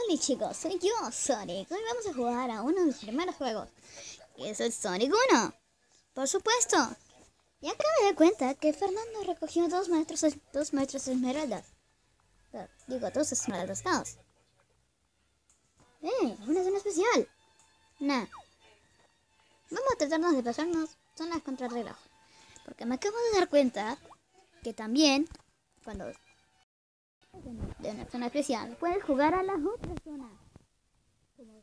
Hola chicos, soy yo, Sonic. Hoy vamos a jugar a uno de mis primeros juegos, que es el Sonic 1. Por supuesto. Y acá me doy cuenta que Fernando recogió dos maestros esmeraldas. Digo, dos esmeraldas caos. Una zona especial. Nah. Vamos a tratarnos de pasarnos zonas contra el reloj. Porque me acabo de dar cuenta que también, cuando de una zona especial, puedes jugar a las otras zonas. Como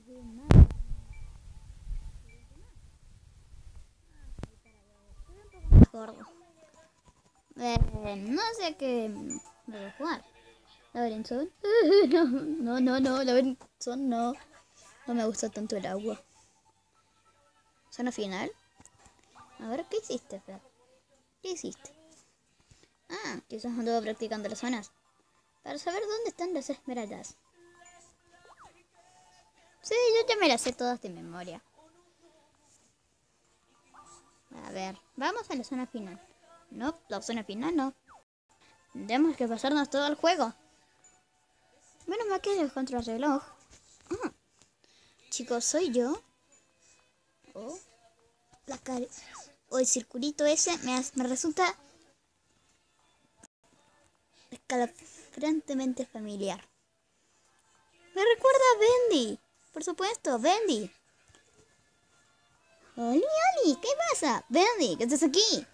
gordo. No sé qué me voy a jugar. Laberinto. No, Laberinto no. No me gusta tanto el agua. Zona final. A ver, ¿qué hiciste, Fer? ¿Qué hiciste? Ah, quizás anduvo practicando las zonas. Para saber dónde están las esmeraldas. Sí, yo ya me las sé todas de memoria. A ver, vamos a la zona final. No, la zona final no. Tendremos que pasarnos todo el juego. Menos mal que es contra el reloj. Chicos, soy yo. O el circulito ese me resulta escalofriantemente familiar. Me recuerda a Bendy. Por supuesto, Bendy. Oli, ¿qué pasa? Bendy, ¿qué estás aquí?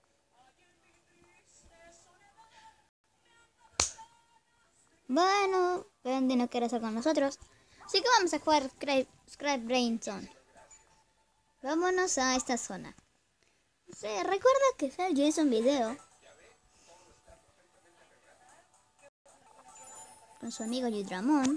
Bueno, Bendy no quiere estar con nosotros. Así que vamos a jugar Scrap Brain Zone. Vámonos a esta zona. Sí, recuerda que Fer ya hizo un video con su amigo Yudramon.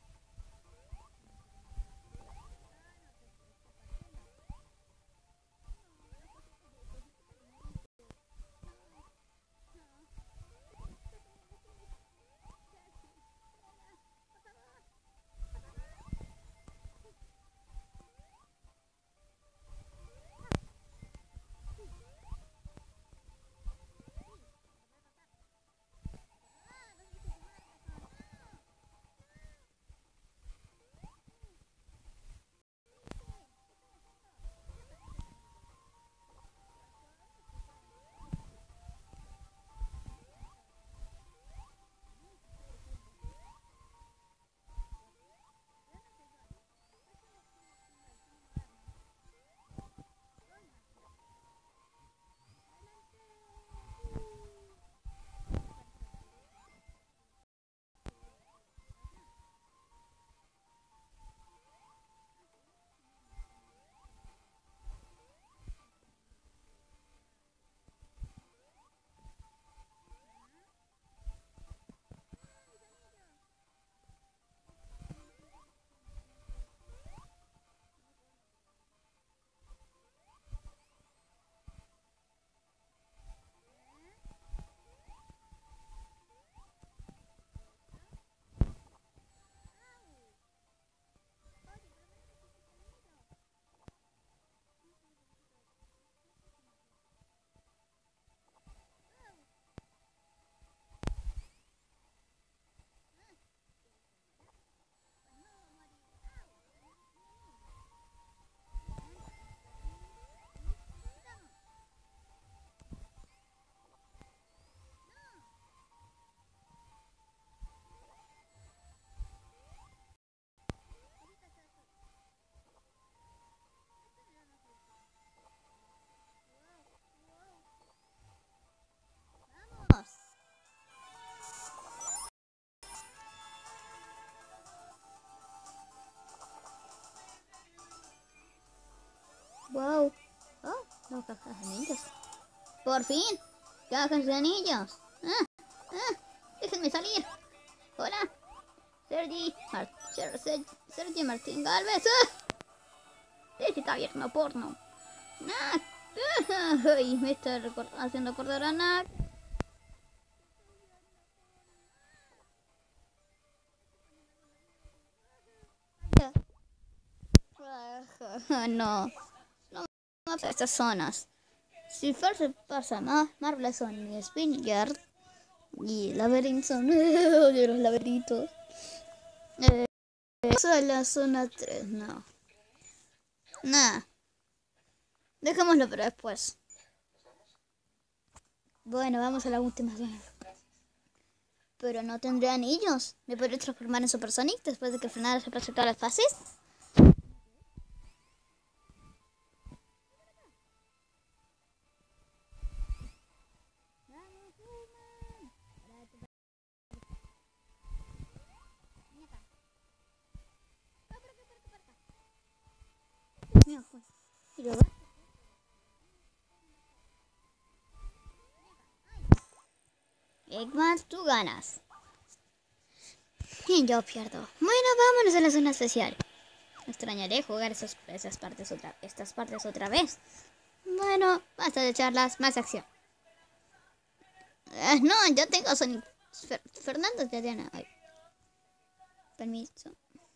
Wow. Oh, no, cajas de anillos. Por fin. Cajas de anillos. Déjenme salir. Hola. Sergi Martín Galvez. Este está abierto porno. Nak. Ay, me está haciendo acordar a Nak. No. No a estas zonas. Si Fer se pasa más, Marble Zone y Spin Yard y Laberinto Zone. Odio los laberintos. Eh, Eso de la zona 3, no. Nada. Dejémoslo para después. Bueno, vamos a la última zona. Pero no tendré anillos. ¿Me podré transformar en Super Sonic después de que Fernanda se pase todas las fases? Mira, pues. Y luego... Eggman, tú ganas. Y yo pierdo. Bueno, vámonos a la zona especial. Extrañaré jugar estas partes otra vez. Bueno, basta de charlas, más acción. No, yo tengo Sonic. Fernando ya tiene. Ay, permiso.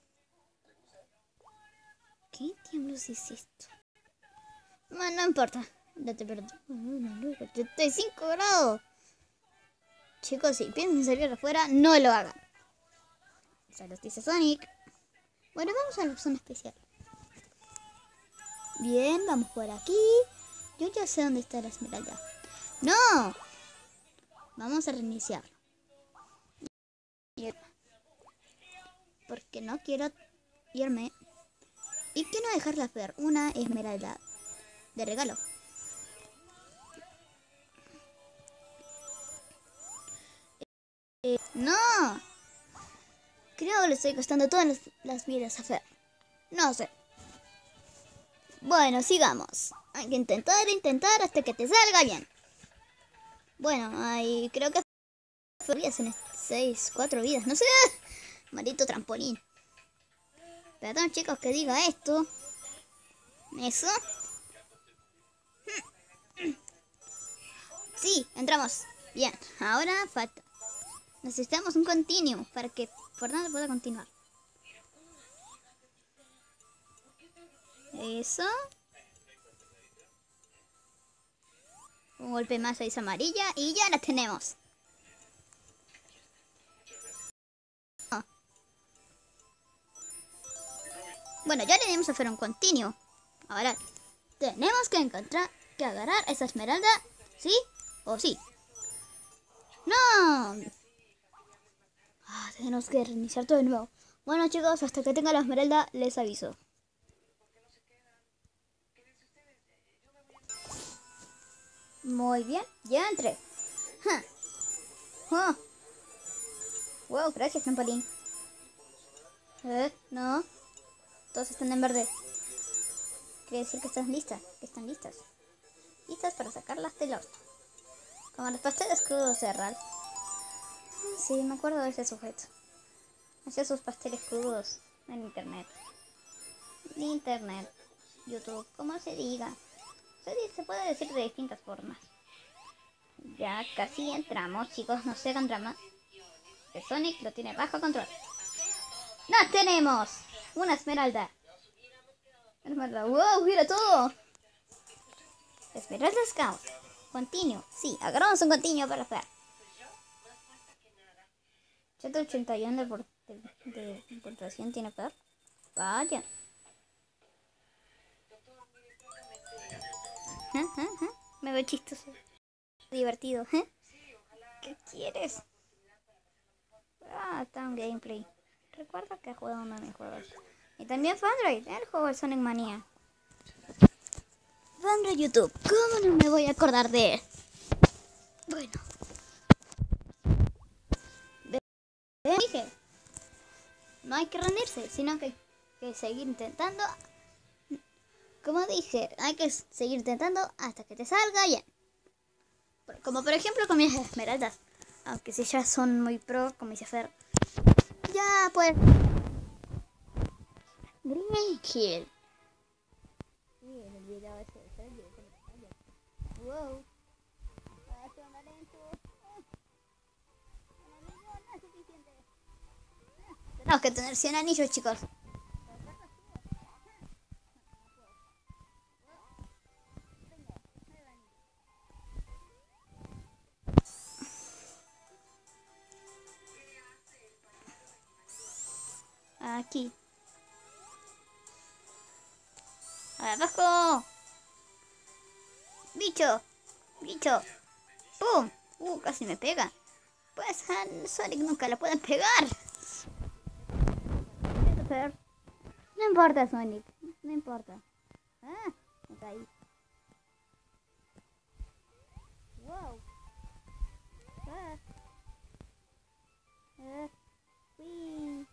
¿Qué diablos es esto? Bueno, no importa. Ya te perdí. 35 grados. Chicos, si piensan salir afuera, no lo hagan. Eso los dice Sonic. Bueno, vamos a la zona especial. Bien, vamos por aquí. Yo ya sé dónde está la esmeralda. ¡No! Vamos a reiniciarlo. Porque no quiero irme. Y quiero dejarla ver una esmeralda de regalo. ¡No! Creo que le estoy costando todas las vidas a Fer. No sé. Bueno, sigamos. Hay que intentar hasta que te salga bien. Bueno, hay creo que vidas en 4 vidas, no sé. Maldito trampolín. Perdón, chicos, que diga esto. Eso. Sí, entramos. Bien, ahora falta. Necesitamos un continuo para que Fernando pueda continuar. Eso. Un golpe más a esa amarilla y ya la tenemos. Oh. Bueno, ya le dimos a hacer un continuo. Ahora tenemos que agarrar esa esmeralda, ¿sí o sí? ¡No! Tenemos que reiniciar todo de nuevo. Bueno, chicos, hasta que tenga la esmeralda les aviso. Muy bien, ya entré. Oh. Wow, gracias, trampolín. No. Todos están en verde. Quiere decir que están listas. Listas para sacarlas del horno. Como los pasteles crudos de Ralph. Sí, me acuerdo de ese sujeto. Hacía sus pasteles crudos en internet. YouTube, como se diga. Se puede decir de distintas formas. Ya casi entramos, chicos, no se hagan drama. El Sonic lo tiene bajo control. ¡Nos tenemos! Una esmeralda. ¡Wow! ¡Mira todo! Esmeralda Scout. Continuo. Sí, agarramos un continuo para hacer. 181 de puntuación tiene peor. Vaya. Me veo chistoso. Divertido. ¿Qué quieres? Está un gameplay. Recuerda que juego uno de mis juegos. Y también fue Android, el juego de Sonic Mania. Android YouTube, ¿cómo no me voy a acordar de él? Bueno. Dije, no hay que rendirse, sino que hay que seguir intentando. Como dije, hay que seguir intentando hasta que te salga bien. Como por ejemplo con mis esmeraldas. Aunque si ya son muy pro, como dice Fer. Ya pues. Green Hill. Sí, en el video ese de Sergio. Wow. Tenemos que tener 100 anillos, chicos. Aquí. ¡Abajo! ¡Bicho! ¡Bicho! ¡Pum! Casi me pega. Pues a Sonic nunca le pueden pegar. No importa, Sonic. No importa. Me caí. Wow. Uy.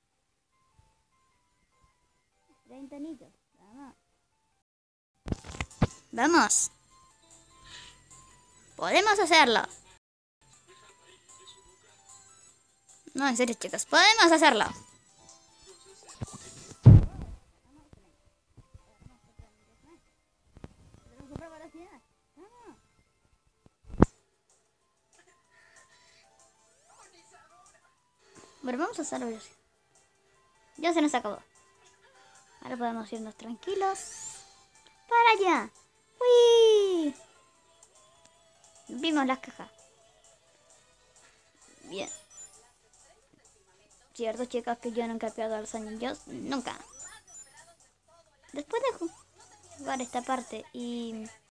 30 anillos. Vamos. Vamos. Podemos hacerlo. No, en serio, chicos. Podemos hacerlo. Bueno, vamos a hacerlo. Ya se nos acabó. Ahora podemos irnos tranquilos. ¡Para allá! ¡Uy! Vimos las cajas. Bien. Cierto, chicos, que yo nunca pierdo a los anillos. Nunca. Después de jugar esta parte y